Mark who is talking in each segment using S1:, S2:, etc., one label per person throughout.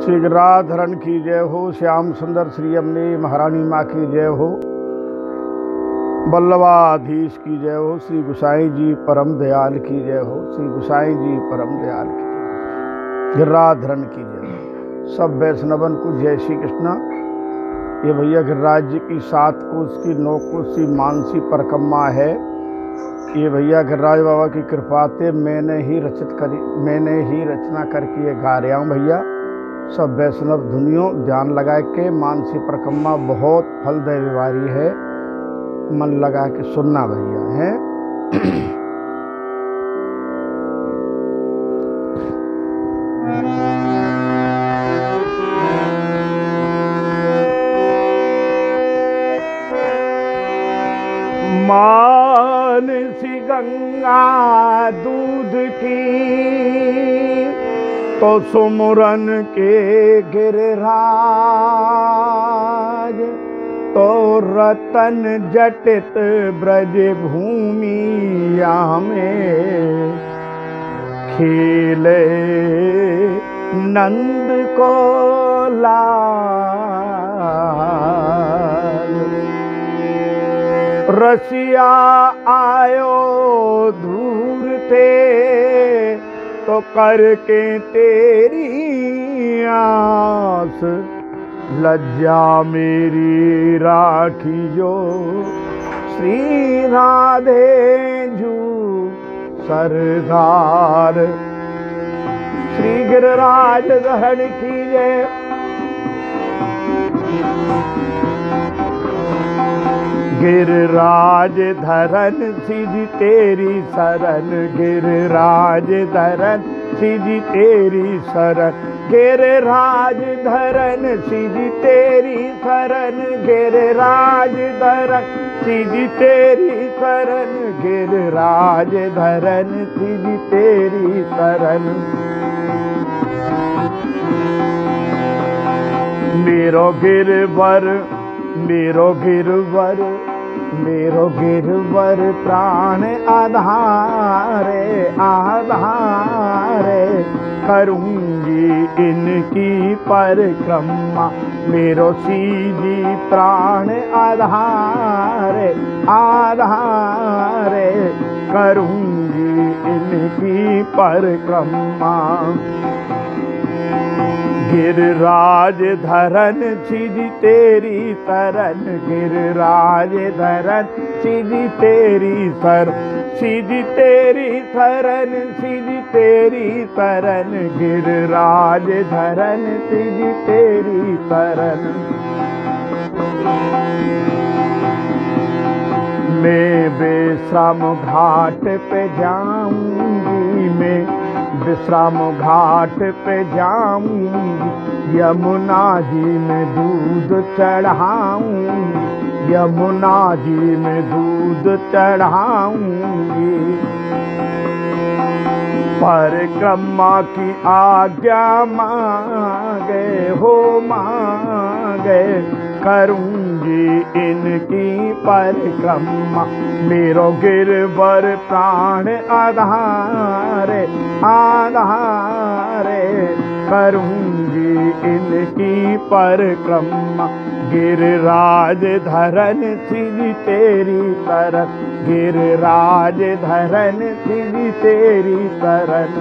S1: श्री गिरिराजधरण की जय हो। श्याम सुंदर श्री अम्बे महारानी माँ की जय हो। बल्लवाधीश की जय हो। श्री गुसाई जी परम दयाल की जय हो। श्री गुसाई जी परम दयाल की जय हो। गिरिराजधरण की जय हो। सब वैष्णवन को जय श्री कृष्णा। ये भैया गिरिराज जी की 7 कोस की 9 कोस की मानसी परिक्रमा है। ये भैया गिरिराज बाबा की कृपा से मैंने ही रचना करके ये गा रहा हूँ। भैया सब वैष्णव धुनियों ध्यान लगा के, मानसी परिक्रमा बहुत फलदायी वारी है, मन लगा के सुनना भैया है। मानसी गंगा दूध की तो सुमुरन के गिरिराज, तो रतन जटित ब्रज भूमिया में खेले नंद को लाल। रसिया आयो दूर थे तो करके तेरी आस, लज्जा मेरी राखी जो श्री राधे जू सरदार। श्री गिरिराजधरण की जय। गिरिराजधरण सिद्धि तेरी शरण, गिरिराजधरण सिद्धि तेरी शरण, गिरिराजधरण सिद्धि तेरी शरण, गिरिराजधरण सिद्धि तेरी शरण, गिरिराजधरण सिद्धि तेरी शरण। मेरो गिरवर मेरो गिरवर मेरो गिरवर प्राण आधारे आधारे, करूंगी इनकी परिक्रमा मेरो सीधी प्राण आधारे आधारे, करूंगी इनकी परिक्रमा। गिरिराजधरण सिद्धि तेरी शरण, गिरिराजधरण सिद्धि तेरी शरण, सिद्धि तेरी शरण, सिद्धि तेरी शरण, गिरिराजधरण सिद्धि तेरी शरण। मैं विश्राम घाट पे जाऊंगी, मैं विश्राम घाट पे जाऊंगी, यमुना जी में दूध चढ़ाऊंगी, यमुना जी में दूध चढ़ाऊंगी। परिक्रमा की आज्ञा मांगे हो मांगे, करूंगी इनकी परिक्रमा मेरो गिरवर प्राण आधारे आधारे, करूंगी इनकी परिक्रमा। गिरिराजधरण सिद्धि तेरी शरण, गिरिराजधरण सिद्धि तेरी शरण।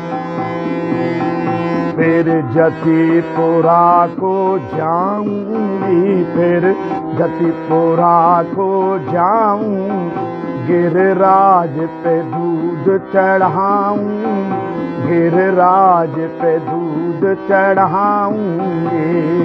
S1: फिर जतिपुरा को जाऊंगी, फिर जतिपुरा को जाऊं, गिरिराज पे दूध चढ़ाऊं, गिरिराज पे दूध चढ़ाऊंगी।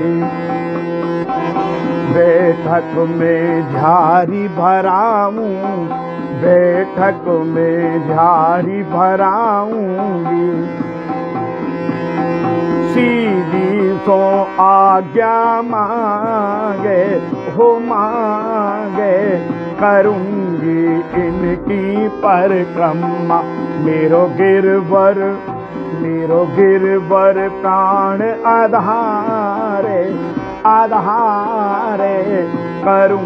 S1: बैठक में झारी भराऊं, बैठक में झारी भराऊंगी। सीधी सो आज्ञा मांगे हो मांगे, करूंगी इनकी परिक्रमा मेरो गिरवर प्राण आधारे आधारे,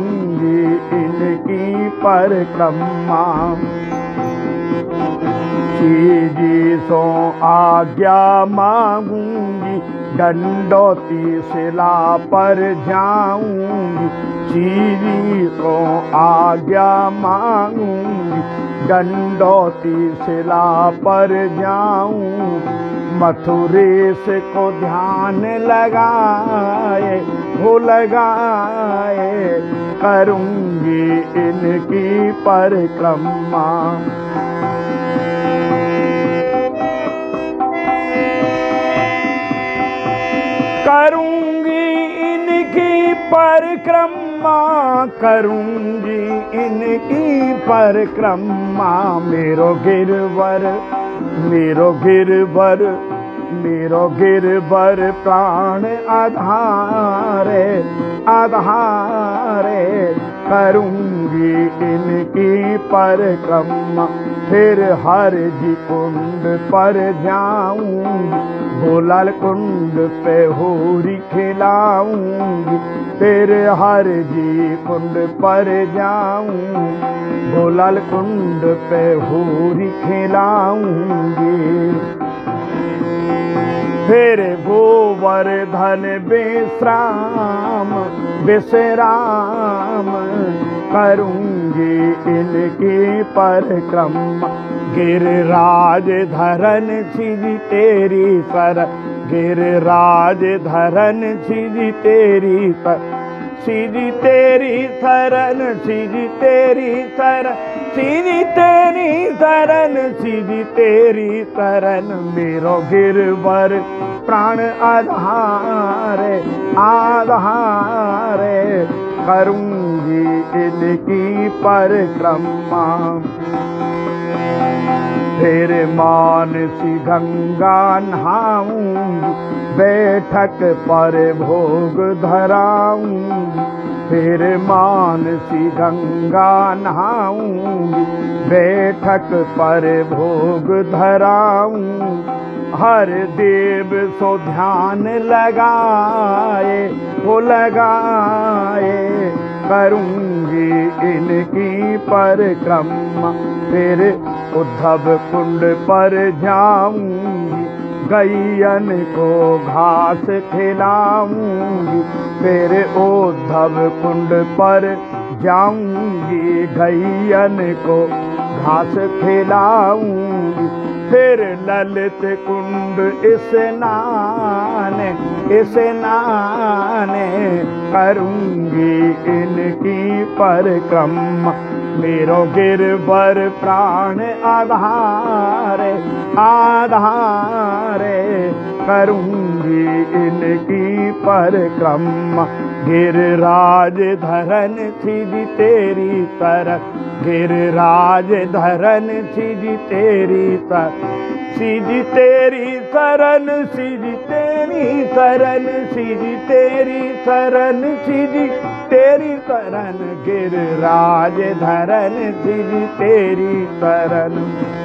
S1: करूंगी इनकी परिक्रमा। सीधी सो आज्ञा मांगूंगी, दंडौती शिला पर जाऊंगी। सीधी सो आज्ञा मांगूंगी, दंडौती शिला पर जाऊं। मथुरेश को ध्यान लगाए, हो लगाए, करूंगी इनकी परिक्रमा। करूंगी इनकी परिक्रमा, करूंगी इनकी परिक्रमा। मेरो गिरवर, मेरो गिरवर, मेरो गिरवर प्राण आधारे, आधारे, करूंगी इनकी परिक्रमा। फिर हर जी कुंड पर जाऊंगी, गोलाल कुंड पे होरी खिलाऊंगी। फिर हर जी कुंड पर जाऊं, गोलाल कुंड पे होरी खिलाऊंगी। फिर गोवर्धन विश्राम, विश्राम, करूंगी इनकी परिक्रमा। गिरिराज धरन सीधी तेरी शरण, गिरिराज धरन सीधी तेरी शरण, सीधी तेरी शरण, सीधी तेरी शरण, सीधी तेरी शरण, सीधी तेरी शरण। मेरो गिरवर प्राण आधारे, आधारे, करूंगी इनकी परिक्रमा। फिर मानसी गंगा नहाऊंगी, बैठक पर भोग धराऊंगी। फिर मानसी गंगा नहाऊंगी, बैठक पर भोग धराऊंगी। हर देव सो ध्यान लगाए, वो लगाए, करूंगी इनकी परिक्रमा। फिर उद्धव कुंड पर जाऊंगी, गैयन को घास खिलाऊंगी। फिर उद्धव कुंड पर जाऊंगी, गैयन को घास खिलाऊंगी। फिर ललित कुंड स्नान, स्नान, करूंगी इनकी परिक्रमा। मेरो गिरवर प्राण आधारे, आधारे, करूंगी इनकी परिक्रमा। गिरिराज धरन सीधी तेरी शरण, गिरिराज धरन सीधी तेरी शरण, सीधी तेरी शरण, सीधी तेरी शरण, सीधी तेरी शरण, सीधी तेरी शरण। गिरिराज धरन सीधी तेरी शरण।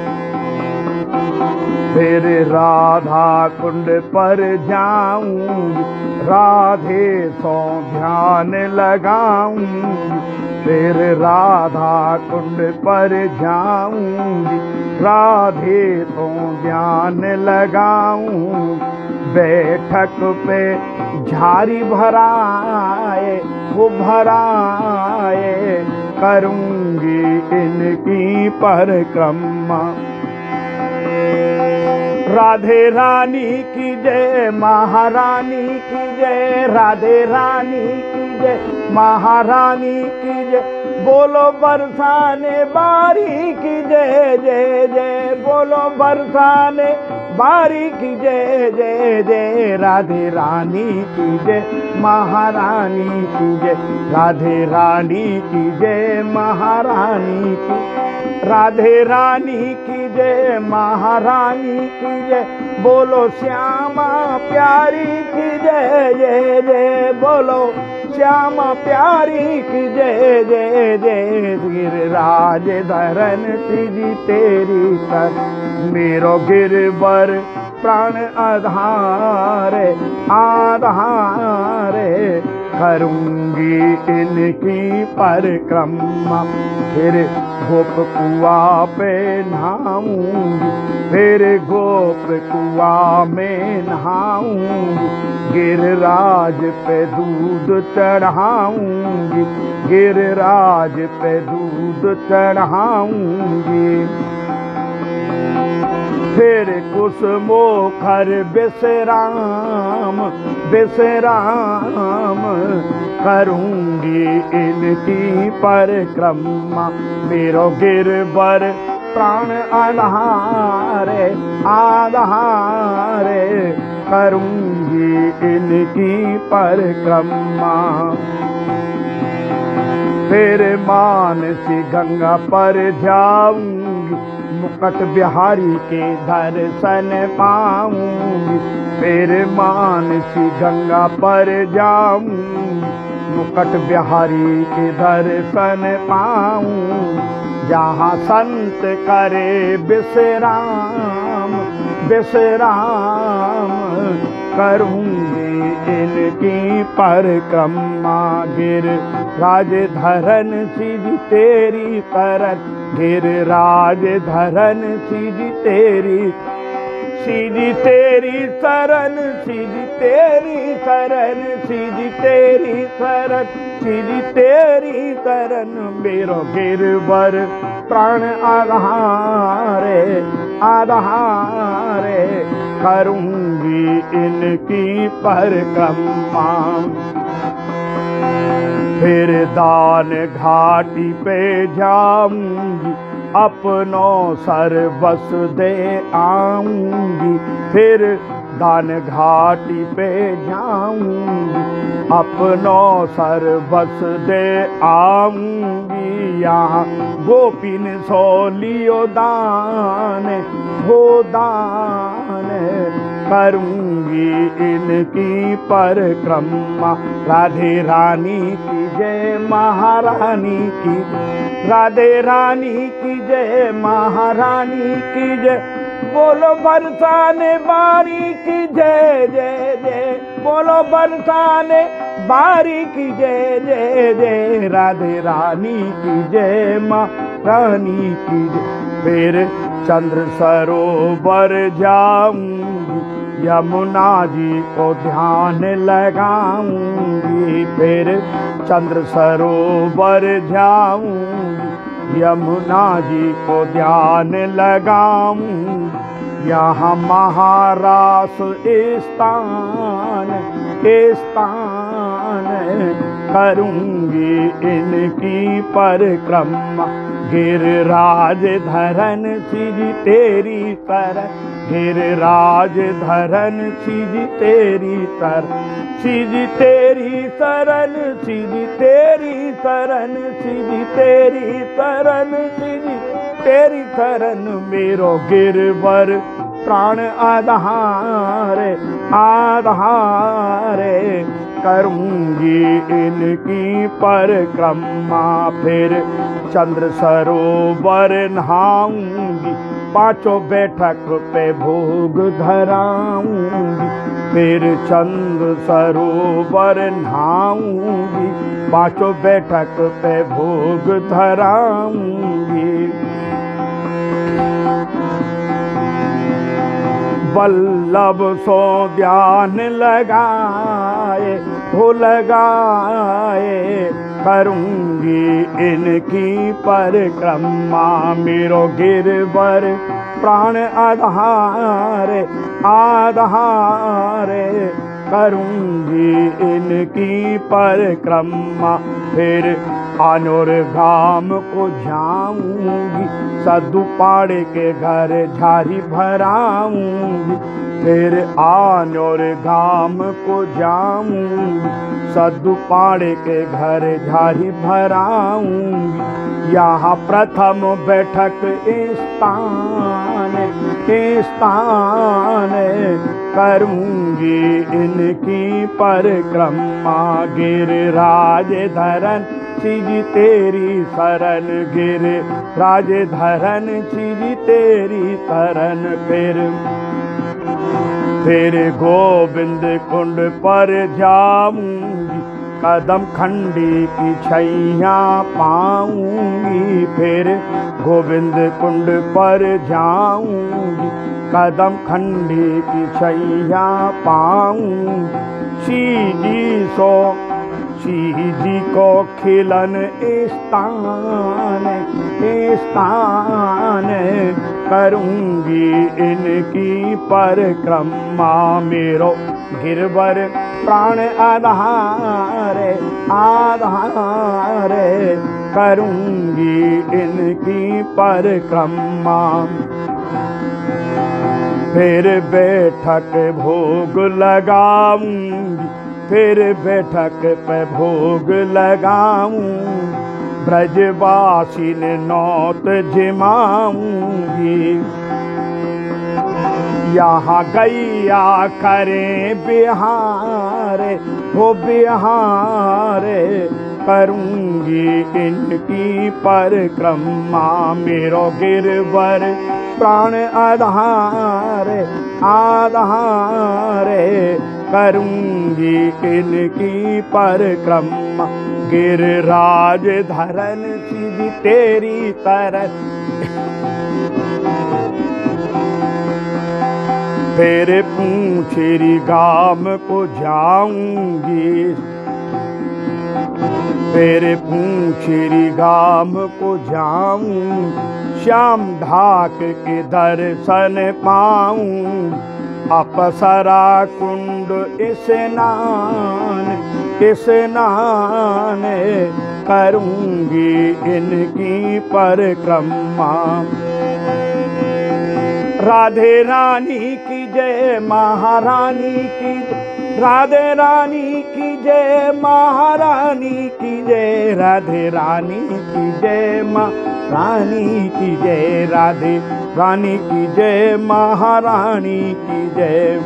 S1: फिर राधा कुंड पर जाऊंगी, राधे सो ध्यान लगाऊंगी। फिर राधा कुंड पर जाऊंगी, राधे सो ध्यान लगाऊंगी। बैठक पे झारी भराए, वो भराए, करूंगी इनकी परिक्रमा। राधे रानी की जय, महारानी की जय, राधे रानी की जय, महारानी की जय। बोलो बरसाने बारी की जय, जय जय, बोलो बरसाने बारी की जय, जय जय। राधे रानी की जय, महारानी की जय, राधे रानी की जय, महारानी की, राधे रानी की जय, महारानी की जय। बोलो श्यामा प्यारी की जय, जय जय, बोलो श्यामा प्यारी की जय, जय जय। गिरिराज धरन सीधी तेरी शरण, मेरो गिरवर प्राण आधारे, आधारे, करूंगी इनकी परिक्रमा। फिर गोप कुआ पे नहाऊंगी, फिर गोप कुआ में नहाऊंगी, गिरिराज पे दूध चढ़ाऊंगी, गिरिराज पे दूध चढ़ाऊंगी। फिर कुसुमोखर विश्राम, विश्राम करूंगी इनकी परिक्रमा। मेरो गिरवर प्राण आधारे, आधारे करूंगी इनकी परिक्रमा। फिर मानसी गंगा पर जाऊंगी, मुकुट बिहारी के दर्शन पाऊंगी। फिर मानसी गंगा पर जाऊंगी, मुकुट बिहारी के दर्शन पाऊंगी। जहाँ संत करे विश्राम, विश्राम करूंगी इनकी परिक्रमा। गिरिराज धरन सिज तेरी शरण, गिरिराज धरन सिज तेरी, सिज तेरी शरण, सिज तेरी शरण, सिज तेरी शरण, सिज तेरी शरण। मेरो गिरवर प्राण आधारे, आधारे करूंगी इनकी परिक्रमा। फिर दान घाटी पे जाऊंगी, अपनों सर्वस दे आऊंगी। फिर दान घाटी पे जाऊंगी, अपनों सर्वस दे आऊंगी। यहाँ गोपिन सोलियो दान, हो दान करूंगी इनकी परिक्रमा। राधे रानी की जय, महारानी की, राधे रानी की जय, महारानी की जय। बोलो बरसाने बारी की जय, जय जय, बोलो बरसाने बारी की जय, जय जय। राधे रानी की जय, महारानी की जय। फिर चंद्र सरोवर जाऊंगी, यमुना जी को ध्यान लगाऊंगी। फिर चंद्र सरोवर जाऊंगी, यमुना जी को ध्यान लगाऊंगी। यहाँ महारास स्थान, स्थान करूंगी इनकी परिक्रमा। गिरिराज धरन सिज तेरी शरण, गिरिराज धरन सिज तेरी शरण, सिज तेरी शरण, सिज तेरी शरण, सिज तेरी शरण, सिज तेरी शरण। मेरो गिरवर प्राण आधारे, आधारे करूंगी इनकी परिक्रमा। फिर चंद्र सरोवर नहाऊंगी, पांचों बैठक पे भोग धराऊंगी। फिर चंद्र सरोवर नहाऊंगी, पांचों बैठक पे भोग धराऊंगी। वल्लभ सो ध्यान लगाए, हो लगाए करूंगी इनकी परिक्रमा। मेरो गिरवर प्राण आधारे, आधारे करूंगी इनकी परिक्रमा। फिर आनोर गाम को जाऊंगी, सदुपाड़े के घर झारी भराऊंगी। फिर आनोर गाम को जाऊंगी, सदुपाड़े के घर झारी भराऊंगी। यहाँ प्रथम बैठक स्थान, स्थान करूंगी इनकी परिक्रमा। गिरिराज धरन सिज तेरी शरण, गिरिराज धरन सिज तेरी शरण। फिर गोविंद कुंड पर जाऊंगी, कदम खंडी की छैया पाऊंगी, फिर गोविंद कुंड पर जाऊंगी। कदम खंडी की छैया पाऊंगी, शी जी को खिलन स्थान करूंगी इनकी परिक्रमा। मेरो गिरवर प्राण आधार करूंगी इनकी परिक्रमा। फिर बैठक भोग लगाऊंगी, फिर बैठक पे भोग लगाऊं। ब्रजवासी ने नौत जिमाऊंगी, यहाँ गैया करें बिहार हो बिहार करूंगी इनकी परिक्रमा। मेरो गिरवर प्राण आधार करूंगी इनकी परिक्रमा। गिरिराज धरन सीधी तेरी तरह, फिर पूंछेरी गाम को जाऊंगी, फिर पूंछेरी गाम को जाऊं। श्याम ढाक के दर्शन पाऊं, अपसरा कुंड स्नान करूंगी इनकी परिक्रमा। राधे रानी की जय महारानी की, राधे रानी की जय महारानी की जय, राधे रानी की जय महारानी की जय, राधे रानी की जय महारानी की जय।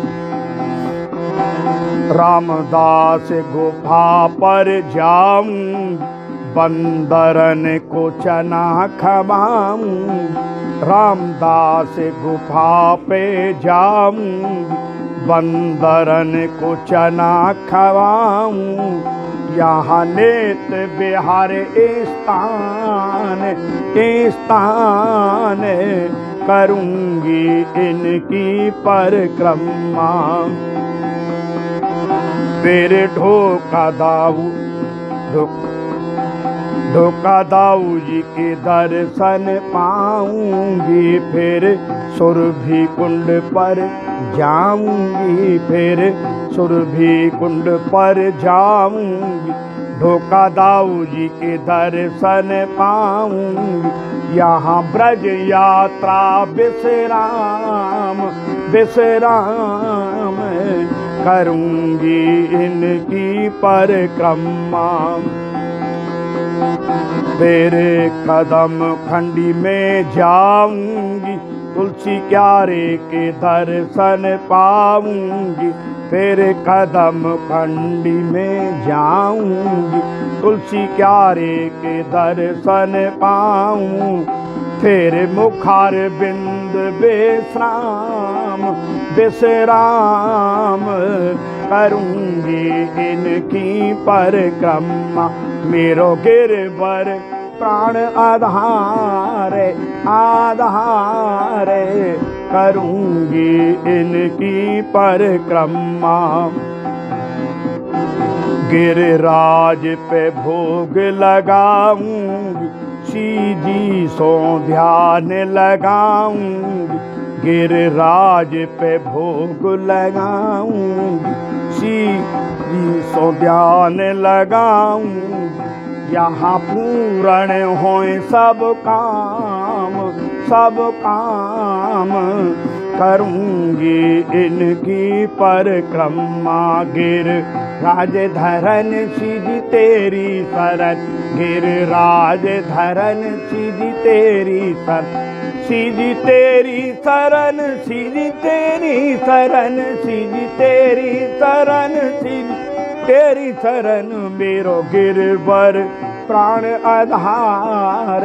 S1: रामदास गुफा पर जाऊं, बंदरन को चना खवाऊं। रामदास गुफा पे जाऊं, बंदरन को चना खवाऊं। यहाँ नेत बिहार स्थान करूंगी इनकी परिक्रमा। फिर ढोका दाऊ जी के दर्शन पाऊंगी, फिर सुरभि कुंड पर जाऊंगी, फिर सुरभि कुंड पर जाऊंगी। ढोका दाऊ जी के दर्शन पाऊंगी, यहाँ ब्रज यात्रा विश्राम करूंगी इनकी परिक्रमा। फिर कदम खंडी में जाऊंगी, तुलसी क्यारे के दर्शन पाऊंगी। फिर कदम खंडी में जाऊंगी, तुलसी क्यारे के दर्शन पाऊं। फिर मुखार बिंद विश्राम करूंगी इनकी परिक्रमा। मेरो गिरवर प्राण आधार करूंगी इनकी परिक्रमा। गिरिराज पे भोग लगाऊंगी, सीधी सो ध्यान लगाऊंगी। गिरिराज पे भोग लगाऊंगी, सीधी सो ध्यान लगाऊंगी। यहाँ पूर्ण होए सब काम करूंगी इनकी परिक्रमा। गिरिराज धरन सीधी तेरी शरण, गिरिराज धरन सीधी तेरी शरण, सीधी तेरी शरण, सीधी तेरी शरण, सीधी तेरी शरण, सीधी तेरी शरण। मेरो गिरवर प्राण आधार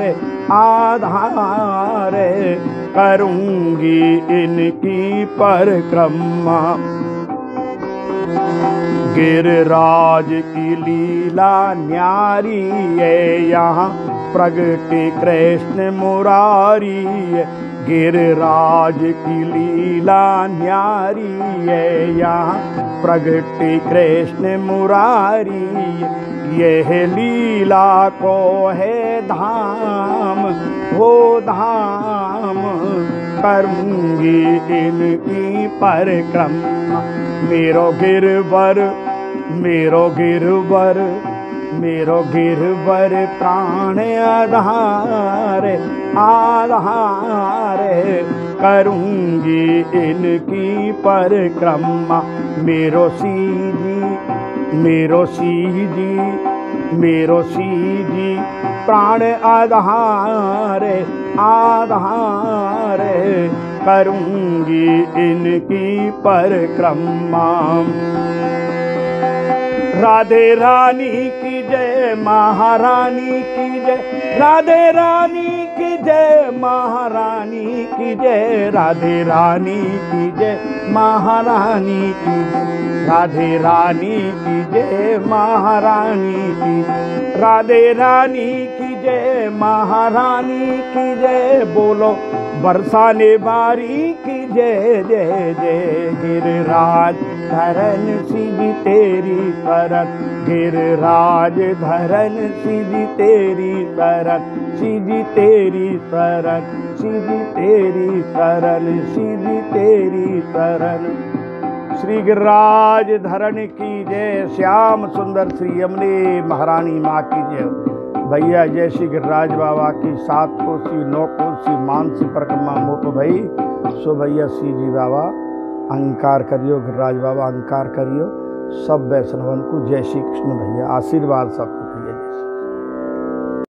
S1: करूंगी इनकी परिक्रमा। गिरिराज की लीला न्यारी है, यहाँ प्रगटे कृष्ण मुरारी है। गिरिराज की लीला न्यारी है, यहाँ प्रगटे कृष्ण मुरारी है। यह लीला को है धाम, हो धाम करूंगी इनकी परिक्रमा। मेरो गिरवर, मेरो गिरवर, मेरो गिरवर प्राण आधार, आधार करूंगी इनकी परिक्रमा। मेरो सीजी, मेरो सीजी, मेरो सीजी प्राण आधार, आधार करूंगी इनकी परिक्रमा। राधे रानी की जय, महारानी की जय, राधे रानी की जय, महारानी की जय, राधे रानी की जय, महारानी की जय, राधे रानी की जय, महारानी की, राधे रानी की जय, महारानी की जय। बोलो बरसाने बारी की जय, जय जय। गिरिराज धरन सिज तेरी शरण, गिरिराज धरन सिज तेरी शरण, सिज तेरी शरण, सिज तेरी शरण, सिज तेरी शरण। श्री गिरिराज धरण की जय, श्याम सुंदर श्री यमुने महारानी माँ की जय। भैया जय श्री गिरिराज बाबा की 7 कोसी 9 कोसी मानसी परिक्रमा मोप भई। सो भैया श्री जी बाबा अंकार करियो, गिरिराज बाबा अंकार करियो। सब वैष्णवन को जय श्री कृष्ण भैया, आशीर्वाद सबको।